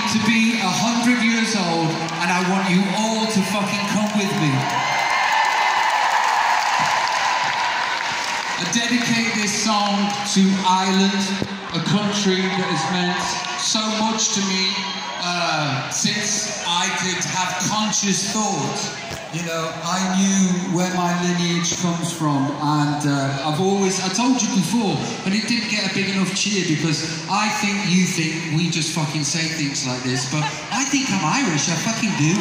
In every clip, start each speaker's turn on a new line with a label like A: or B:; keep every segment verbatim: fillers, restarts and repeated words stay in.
A: to be a hundred years old, and I want you all to fucking come with me. I dedicate this song to Ireland, a country that has meant so much to me uh, since I could have conscious thought. You know, I knew where my lineage comes from, and uh, I've always, I told you before, but it didn't get a big enough cheer because I think you think we just fucking say things like this, but I think I'm Irish, I fucking do.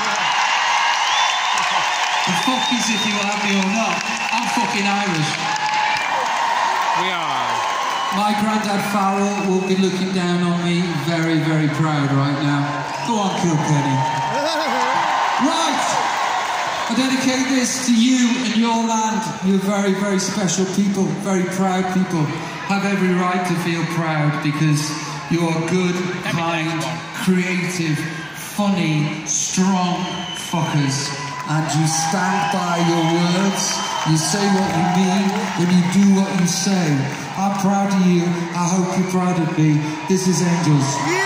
A: The fuck is if you have me or not, I'm fucking Irish.
B: We are.
A: My granddad Farrell will be looking down on me very, very proud right now. Go on, Kilkenny. Right! I dedicate this to you and your land. You're very, very special people, very proud people. Have every right to feel proud because you're good, kind, creative, funny, strong fuckers. And you stand by your words, you say what you mean, and you do what you say. I'm proud of you, I hope you're proud of me. This is Angels.
B: Yeah!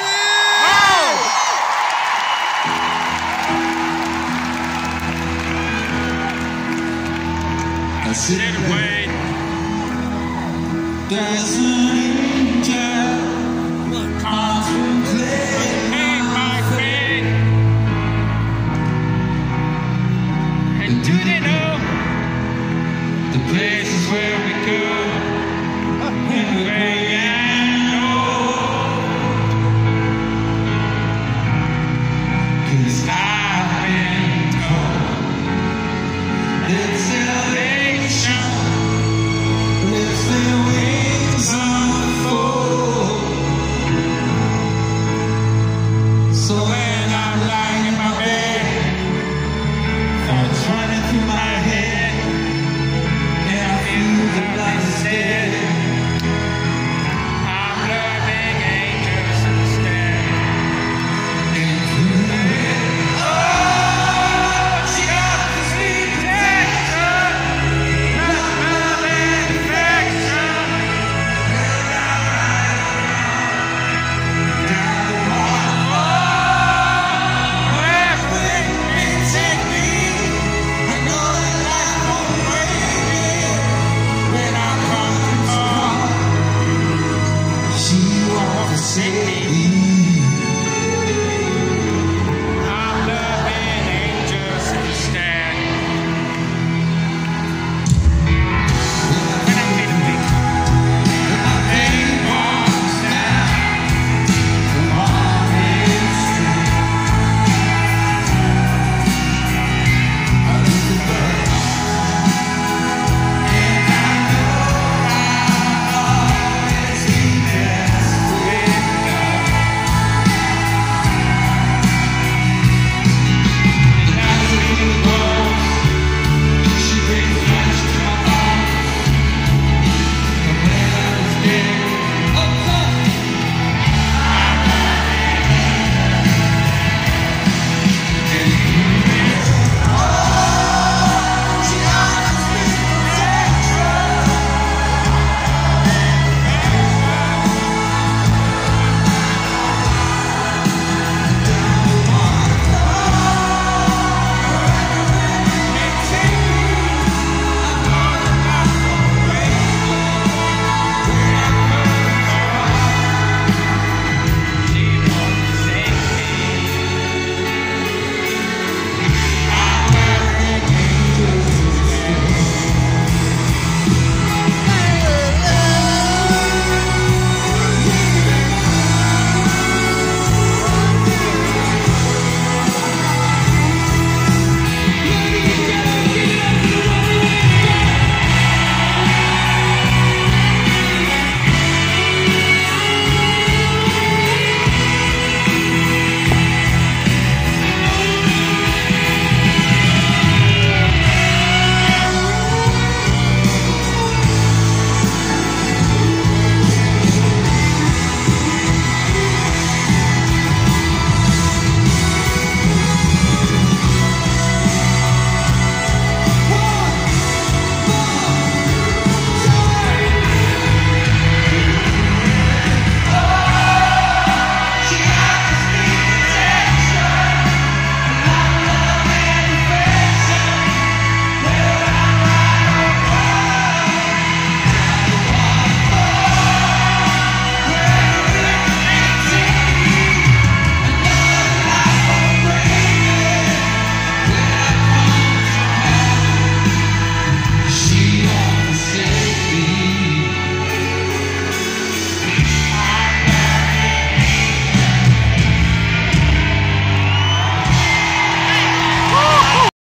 A: That's it.
B: Away.
A: There's an angel contemplating my fate.
B: And do they know
A: the places where we go when we're gray and old? 'Cause I've been told that salvation lifts their wings unfold. So